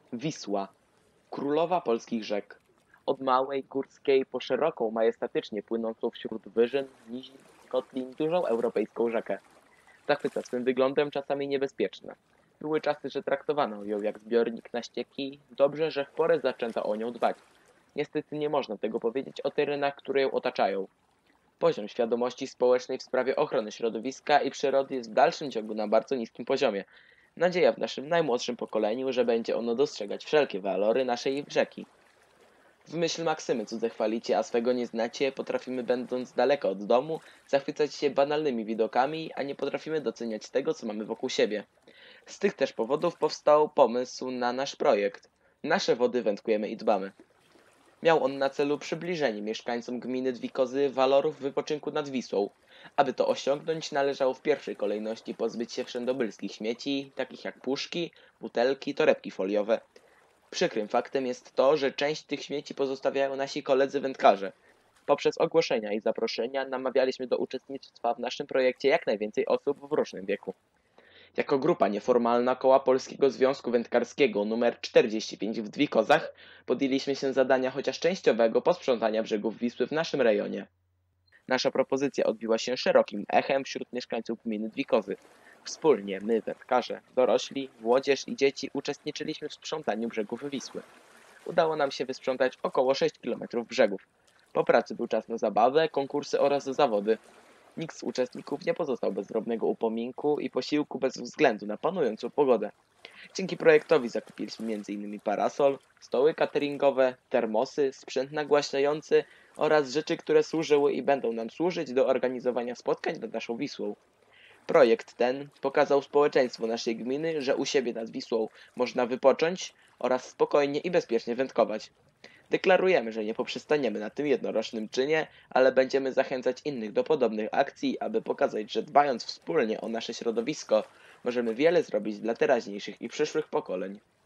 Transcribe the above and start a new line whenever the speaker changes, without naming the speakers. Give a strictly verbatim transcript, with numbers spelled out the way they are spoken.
Wisła, królowa polskich rzek. Od małej, górskiej, po szeroką, majestatycznie płynącą wśród wyżyn, nizin, kotlin, dużą europejską rzekę. Zachwyca swym wyglądem, czasami niebezpieczna. Były czasy, że traktowano ją jak zbiornik na ścieki. Dobrze, że w porę zaczęto o nią dbać. Niestety nie można tego powiedzieć o terenach, które ją otaczają. Poziom świadomości społecznej w sprawie ochrony środowiska i przyrody jest w dalszym ciągu na bardzo niskim poziomie. Nadzieja w naszym najmłodszym pokoleniu, że będzie ono dostrzegać wszelkie walory naszej rzeki. W myśl maksymy cudze chwalicie, a swego nie znacie, potrafimy, będąc daleko od domu, zachwycać się banalnymi widokami, a nie potrafimy doceniać tego, co mamy wokół siebie. Z tych też powodów powstał pomysł na nasz projekt. Nasze wody wędkujemy i dbamy. Miał on na celu przybliżenie mieszkańcom gminy Dwikozy walorów wypoczynku nad Wisłą. Aby to osiągnąć, należało w pierwszej kolejności pozbyć się wszędobylskich śmieci, takich jak puszki, butelki, torebki foliowe. Przykrym faktem jest to, że część tych śmieci pozostawiają nasi koledzy wędkarze. Poprzez ogłoszenia i zaproszenia namawialiśmy do uczestnictwa w naszym projekcie jak najwięcej osób w różnym wieku. Jako grupa nieformalna Koła Polskiego Związku Wędkarskiego nr czterdzieści pięć w Dwikozach podjęliśmy się zadania chociaż częściowego posprzątania brzegów Wisły w naszym rejonie. Nasza propozycja odbiła się szerokim echem wśród mieszkańców gminy Dwikozy. Wspólnie my, wędkarze, dorośli, młodzież i dzieci uczestniczyliśmy w sprzątaniu brzegów Wisły. Udało nam się wysprzątać około sześć kilometrów brzegów. Po pracy był czas na zabawę, konkursy oraz zawody. Nikt z uczestników nie pozostał bez drobnego upominku i posiłku bez względu na panującą pogodę. Dzięki projektowi zakupiliśmy między innymi parasol, stoły cateringowe, termosy, sprzęt nagłaśniający oraz rzeczy, które służyły i będą nam służyć do organizowania spotkań nad naszą Wisłą. Projekt ten pokazał społeczeństwu naszej gminy, że u siebie nad Wisłą można wypocząć oraz spokojnie i bezpiecznie wędkować. Deklarujemy, że nie poprzestaniemy na tym jednorocznym czynie, ale będziemy zachęcać innych do podobnych akcji, aby pokazać, że dbając wspólnie o nasze środowisko, możemy wiele zrobić dla teraźniejszych i przyszłych pokoleń.